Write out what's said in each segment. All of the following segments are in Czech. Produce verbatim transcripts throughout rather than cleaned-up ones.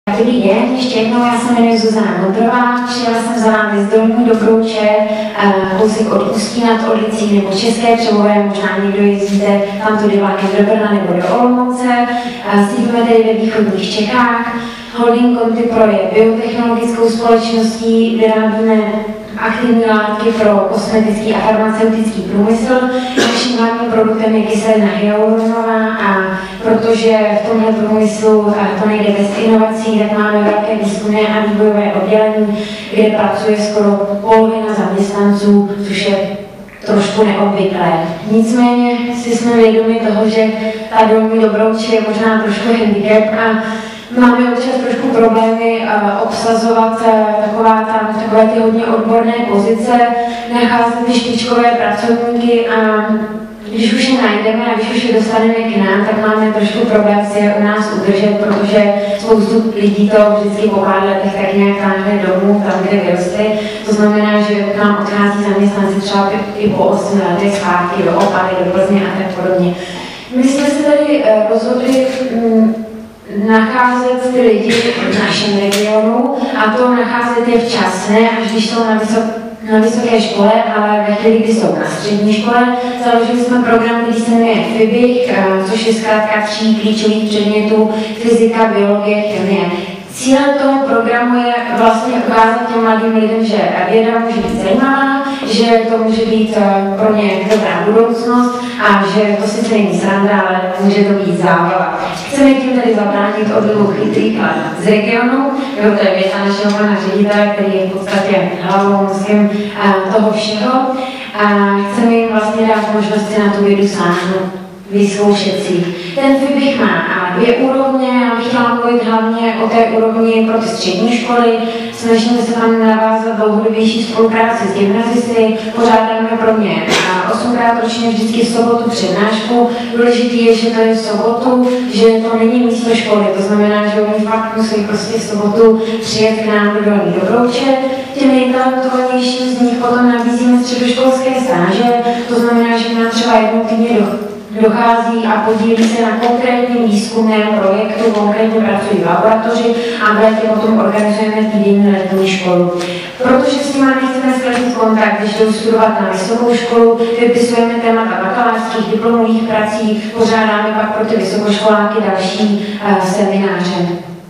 Dobrý den, ještě jednou, já se jmenuji Zuzana Modrová, přijela jsem za vámi z Dolní Dobrouče, kousek od Ústí nad Orlicí nebo České Třebové, možná někdo jezdíte tam tudy vlakem do Brna nebo do Olomouce. Sídlíme tady ve východních Čechách. Holding Contipro je biotechnologickou společností, vyrábíme aktivní látky pro kosmetický a farmaceutický průmysl. Naším hlavním produktem je kyselina hyaluronová a protože v tomhle průmyslu to nejde bez inovací, tak máme velké výzkumné a vývojové oddělení, kde pracuje skoro polovina zaměstnanců, což je trošku neobvyklé. Nicméně si jsme vědomi toho, že ta Dolní Dobrouč je možná trošku handicap a máme občas trošku problémy uh, obsazovat uh, taková tam, takové ty hodně odborné pozice, nacházet ty špičkové pracovníky a když už je najdeme a když už je dostaneme k nám, tak máme trošku problém si je u nás udržet, protože spoustu lidí to vždycky po pár letech tak nějak táhne domů, tam, kde vyrostly. To znamená, že k nám odchází zaměstnanci třeba i po osmi letech zpátky do Opavy, do Plzně a tak podobně. My jsme se tady uh, rozhodli um, nacházet ty lidi v našem regionu a to nacházet je včas, ne až když jsou na, vysok, na vysoké škole, ale ve chvíli, kdy jsou na střední škole. Založili jsme program, který se jmenuje FIBIC, což je zkrátka tří klíčových předmětů fyzika, biologie, chemie. Cílem toho programu je vlastně ukázat těm mladým lidem, že věda může být zajímavá, že to může být pro ně dobrá budoucnost a že to sice není sranda, ale může to být zábava. Chceme tím tedy zabránit odlivu chytrých z regionu, jo, to je věta našeho pana ředitele, který je v podstatě hlavou mozkem toho všeho a chceme jim vlastně dát možnost si na tu vědu sáhnout, vyzkoušet si. Ten FIBIC má dvě úrovně, já bych chtěla mluvit hlavně o té úrovni pro ty střední školy. Snažíme se tam navázat dlouhodobější spolupráci s gymnazisty, pořádáme pro mě osmkrát ročně vždycky v sobotu přednášku. Důležité je, že to je v sobotu, že to není místo školy, to znamená, že oni fakt musí prostě v sobotu přijet k nám do Dolní Dobrouče. Těm nejtalentovanějším z nich potom nabízíme středoškolské stáže, to znamená, že nám třeba jednou týdně do dochází a podílí se na konkrétním výzkumném projektu, konkrétně pracují v laboratoři a v létě potom organizujeme týdenní letní školu. Protože s nimi nechceme ztratit kontakt, když jdou studovat na vysokou školu, vypisujeme témata bakalářských diplomových prací, pořádáme pak pro ty vysokoškoláky další uh, semináře.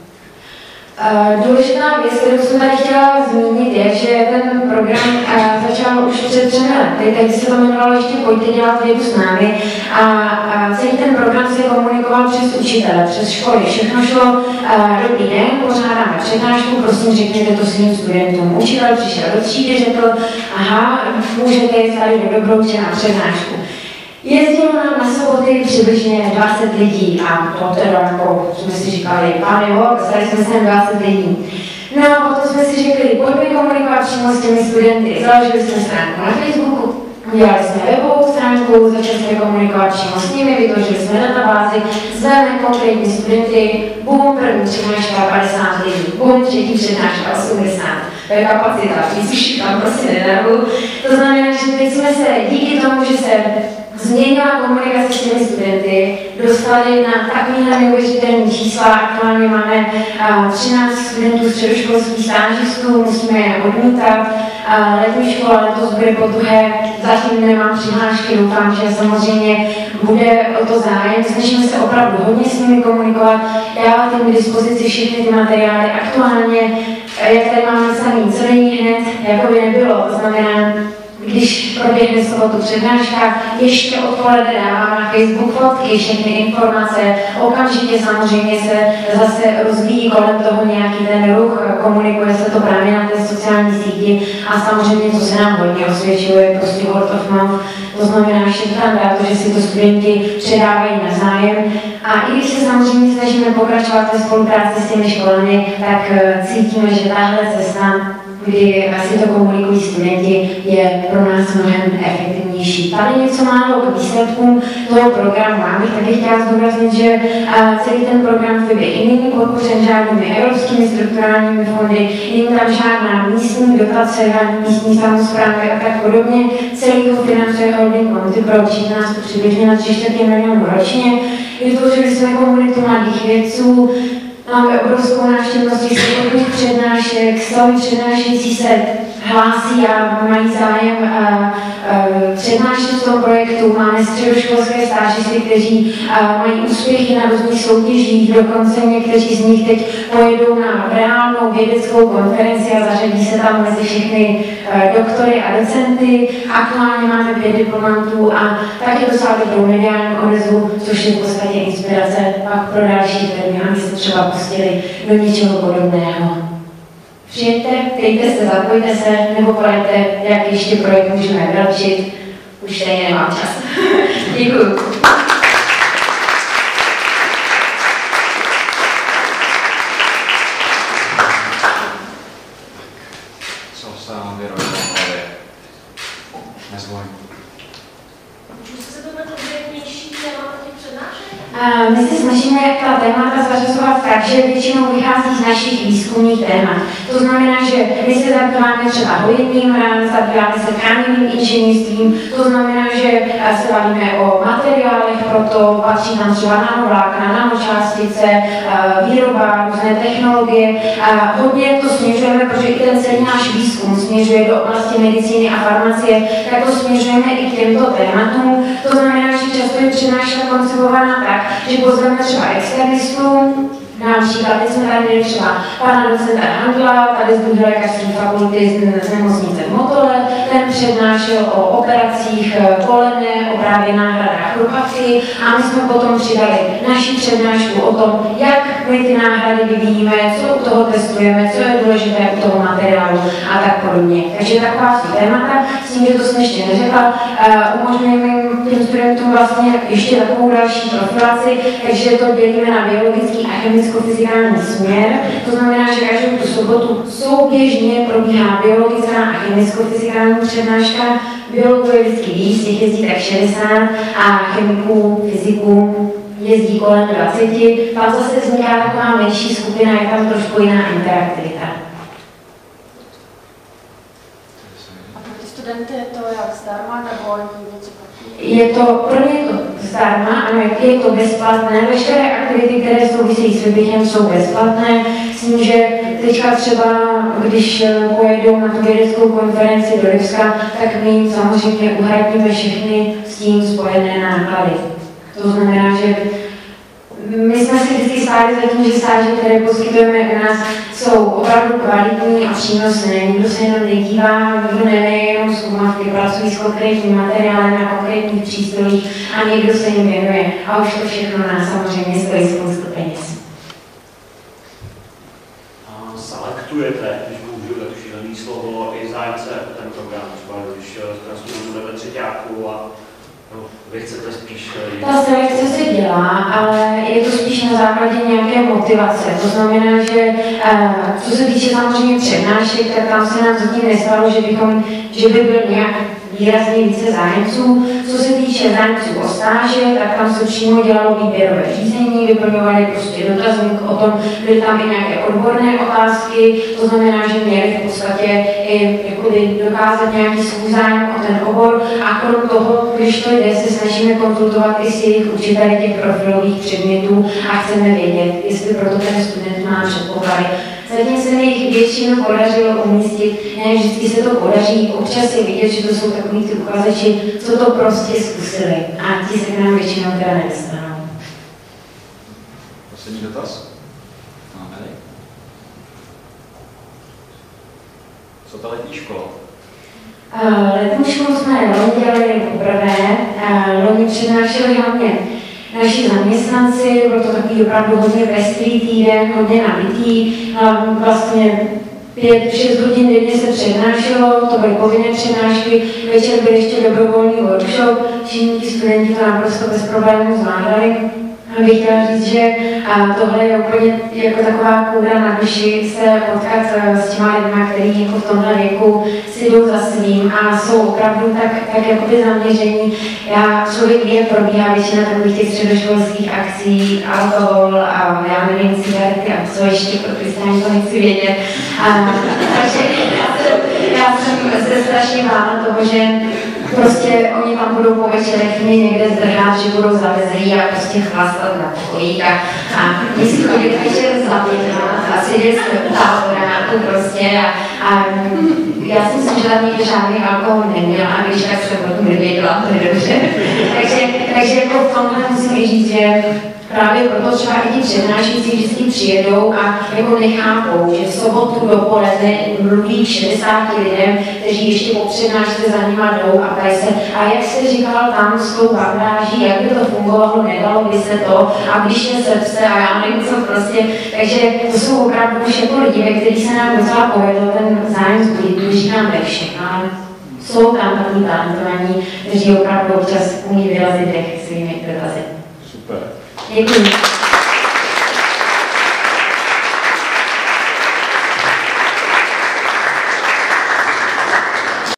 Uh, důležitá věc, kterou jsem tady chtěla zmínit, je, že ten program uh, začal už před třemi lety, tehdy se to jmenovalo ještě Pojďte dělat vědu s námi a, a celý ten program se komunikoval přes učitele, přes školy. Všechno šlo, uh, dobrý den, pořádáme přednášku, prosím řekněte to svým studentům. Učitel přišel do třídy, řekl, aha, můžete jít tady do Dobrouče na přednášku. Jezdilo nám na soboty přibližně dvacet lidí a to teda jako jsme si říkali, pane jo, dostali jsme sem dvacet lidí. No a potom jsme si řekli, pojďme komunikovat přímo s těmi studenty. Založili jsme stránku na Facebooku, udělali jsme webovou stránku, začali jsme komunikovat přímo s nimi, vytvořili jsme databázi, zveme konkrétní studenty, bum, první přednáška padesát lidí, bum, třetí přednáška osmdesát. To je kapacita, víc už tam prostě nedarbu. To znamená, že teď jsme se díky tomu, že se změnila komunikace s těmi studenty, dostali na takovýhle neuvěřitelné čísla. Aktuálně máme uh, třináct studentů středoškolských stážistů, musíme je odmítat. Uh, letní škola letos bude podruhé, zatím nemám přihlášky, doufám, že samozřejmě bude o to zájem. Snažíme se opravdu hodně s nimi komunikovat, dávat jim k dispozici všechny ty materiály. Aktuálně, jak tady máme samý, co není hned, jako by nebylo, to znamená, když proběhne sobotu přednáška, ještě odpoledne dávám na Facebook fotky, všechny informace, okamžitě samozřejmě se zase rozvíjí kolem toho nějaký ten ruch, komunikuje se to právě na té sociální síti a samozřejmě, co se nám hodně osvědčuje, je prostě word of mouth, to znamená, že tam dá to, že si to studenti předávají navzájem a i když se samozřejmě snažíme pokračovat ve spolupráci s těmi školami, tak cítíme, že tahle cesta, kdy asi to komunikují studenti, je pro nás mnohem efektivnější. Tady něco málo k výsledkům toho programu. Já bych taky chtěla zdůraznit, že celý ten program FIBIC i není podpořen žádnými evropskými strukturálními fondy, není tam žádná místní dotace, žádný místní samosprávy a tak podobně. Celý to financuje Holding Contipro, přijde nás to přibližně na tři čtvrtě milionu ročně. Vytvořili jsme komunitu mladých vědců, Máme obrovskou návštěvnost těch svobodných přednášek, stovy přednášející se hlásí a mají zájem a, a, přednášet v tom projektu. Máme středoškolské stážisty, kteří a, mají úspěchy na různých soutěžích, dokonce někteří z nich teď pojedou na reálnou vědeckou konferenci a zařadí se tam mezi všechny a, doktory a docenty. Aktuálně máme pět diplomantů a taky docela dobrou mediální odezvu, což je v podstatě inspirace pak pro další firmy, aby se třeba pustili do něčeho podobného. Přijďte, dejte se, zapojte se, nebo poradte, jak ještě projekt můžeme vylepšit. Už stejně nemám čas. Děkuju. Co se nám vyrojilo? Nezvoj. Můžu se zeptat na konkrétnější témata těch přednášek? My se snažíme ta témata zařazovat tak, že většinou vychází z našich výzkumných témat. To znamená, že my se zabýváme třeba hojitným, zabýváme se tkáňovým inženýrstvím, to znamená, že se bavíme o materiálech, proto patří tam třeba nanovlákna, nanočástice, výroba, různé technologie. Hodně to směřujeme, protože i ten celý náš výzkum směřuje do oblasti medicíny a farmacie, tak to směřujeme i k těmto tématům. To znamená, že často je přednáška koncipovaná tak, že pozveme třeba externistů, například teď jsme tady měli třeba pana docenta Handla, tady z druhé lékařské fakulty z nemocnice v Motole, ten přednášel o operacích kolene, o právě náhradách chrupačky a my jsme potom přidali naši přednášku o tom, jak my ty náhrady vyvíjíme, co u toho testujeme, co je důležité u toho materiálu a tak podobně. Takže taková jsou témata, s tím, že to jsem ještě neřekla, uh, umožňujeme těm studentům vlastně ještě takovou další profilaci, takže to dělíme na biologický a chemicko-fyzikální směr. To znamená, že každou tu sobotu souběžně probíhá biologická a chemicko-fyzikální přednáška. Biologů je vždycky víc, těch jezdí tak šedesát a chemiků, fyziků jezdí kolem dvaceti. Pak zase vzniká taková menší skupina, je tam trošku jiná interaktivita. A pro ty studenty je to jak zdarma nebo něco platí? Je to, pro ně je to zdarma, ano, je to bezplatné. Veškeré aktivity, které souvisejí s výběhem, jsou bezplatné. S tím, že teďka třeba, když pojedou na tu vědeckou konferenci do Lipska, tak my samozřejmě uhradíme všechny s tím spojené náklady. To znamená, že my jsme si vždycky stáli za tím, že stáže, které poskytujeme u nás, jsou opravdu kvalitní a přínosné. Nikdo se jenom nedívá, nikdo neví jenom zkoumatky, pracují s konkrétním materiálem na konkrétních přístrojích a někdo se jim věnuje. A už to všechno nás samozřejmě stojí spoustu peněz. A selektujete, když použiju tak šílený slovo, i zájemce jako ten program, třeba když studentům bude ve třeťáku a no, vy chcete spíš... Ta selekce se dělá, ale je to spíš na základě nějaké motivace. To znamená, že co se týče samozřejmě přednášek, tak tam se nám zatím nestalo, že, bychom, že by byl nějak výrazně více zájemců. Co se týče zájemců o stáže, tak tam se přímo dělalo výběrové řízení, vyplňovali prostě dotazník o tom, byly tam i nějaké odborné otázky, to znamená, že měli v podstatě i jakoby dokázat nějaký svůj zájem o ten obor a krom toho, když to jde, se snažíme konzultovat i s jejich učiteli těch profilových předmětů a chceme vědět, jestli proto ten student má předpoklady. Zatím se mi jich většinu podařilo umístit, ne vždycky se to podaří, občas je vidět, že to jsou takový ty uchazeči, co to prostě zkusili a ti se k nám většinou teda nedostanou. Poslední dotaz? Máme-li? Co ta letní škola? Uh, letní školu jsme loni dělali poprvé, uh, loni přednášeli hlavně naši zaměstnanci, bylo to takový opravdu hodně pestrý týden, hodně nabitý, vlastně pět, šest hodin denně se přednášelo, to byly povinné přednášky, večer byl ještě dobrovolný workshop, všichni ti studenti to naprosto bez problémů zvládali. Bych chtěla říct, že tohle je úplně jako taková kůra na duši se potkat s těma lidma, kteří jako v tomhle věku si jdou za svým a jsou opravdu tak, tak jakoby zaměření. Já člověk ví, jak probíhá většina takových těch středoškolských akcí, alkohol a já nevím, cigarety a co ještě, protože já to nechci vědět. A, takže já jsem, já jsem se strašně bála toho, že prostě oni tam budou po večerech mě někde zdrhat, že budou zavezlí a prostě chlastat na pokojík a, a my si chodili večer zapětnat a seděli jsme u táboráku prostě a, a já si myslím, že tam nikdo žádný alkohol neměl a když tak jsem o tom nevěděla, to je dobře. takže, takže jako v tomhle musím říct, že právě proto třeba i ti přednášící vždycky přijedou a jako nechápou, že v sobotu dopoledne mluví šedesáti lidem, kteří ještě po přednášce za nima jdou a ptají se, a jak jste říkal tam s tou bandáží, jak by to fungovalo, nedalo by se to, a když je srdce a já nevím co prostě, takže to jsou opravdu už jako lidi, ve kterých se nám docela povedlo ten zájem zbudit, to říkám ve všech, ale jsou tam takový talentovaní, kteří opravdu občas umí vyrazit dech svými dotazy. Super. Děkuji.